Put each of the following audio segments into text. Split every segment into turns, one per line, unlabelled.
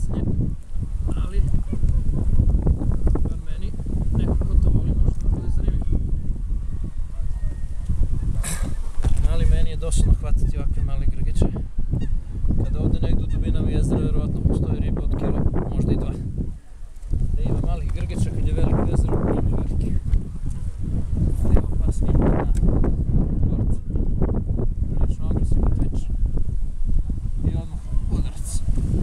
bacanje, ali bar meni, neko ko to voli možda bude zanimljivo. Ali meni je dosadno hvatati ovakve male grgiće. Kada ovde negdje u dubinama jezera verovatno postoji riba od kilo, možda i dva. Da ima malih grgića, kad je veliko jezero, ima veliki. Evo par snimka na borca. Prilično agresivan twitch. I odmah udarac.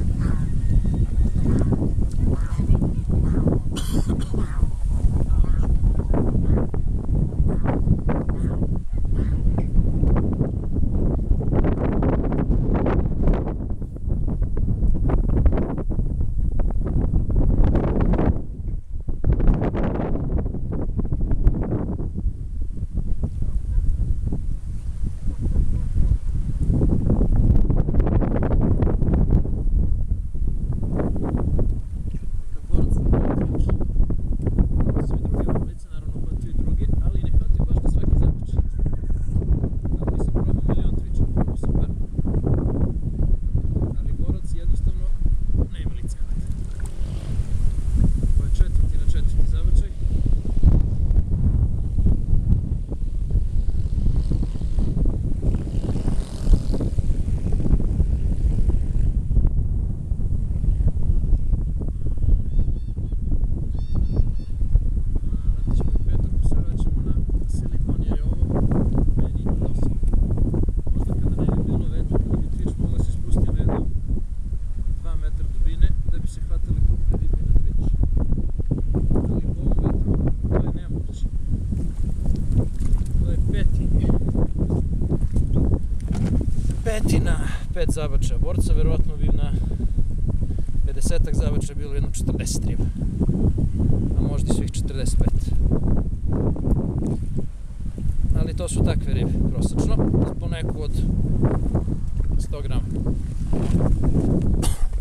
Petina, 5 zabačaja borca, verovatno bi na 50-ak zabačaja bilo jedno 40 riba, a možda i svih 45. Ali to su takve ribe, prosečno, po neku od 100 grama.